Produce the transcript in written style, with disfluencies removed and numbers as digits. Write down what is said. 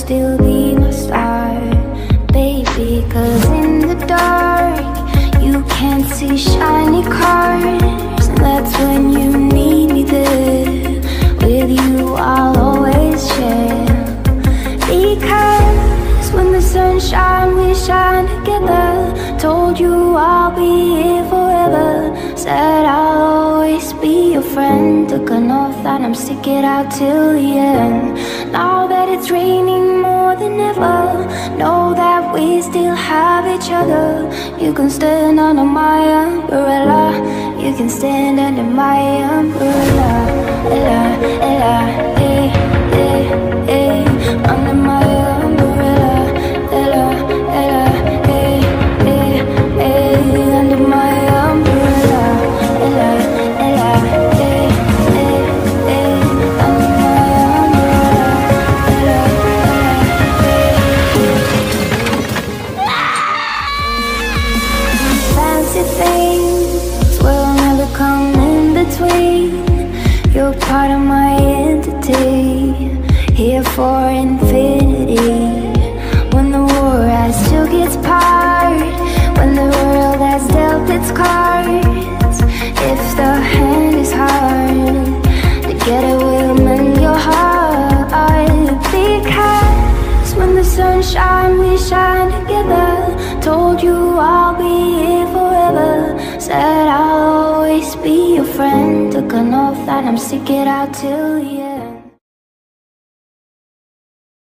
still be my star, baby. 'Cause in the dark you can't see shiny cars, and that's when you need me there. With you I'll always share, because when the sun shines we shine together. Told you I'll be here forever, said I'll always be your friend. Took an oath that I'm stick it out till the end. Now that it's raining more than ever, know that we still have each other. You can stand under my umbrella, you can stand under my umbrella. Ella, ella, eh, eh, eh, under my umbrella. Ella, ella, eh, eh, eh, under my umbrella. Ella, ella, eh, eh, eh, under my umbrella. Ella, ella, fancy things will never come in between. You're part of my entity, here for infinity. When the war has took its part, when the world has dealt its cards, if the hand is hard, together we'll mend your heart. Because when the sun shines, we shine together. Told you I'll be here forever, said I'll always be your friend. Took an oath that I'm stick it out till the end.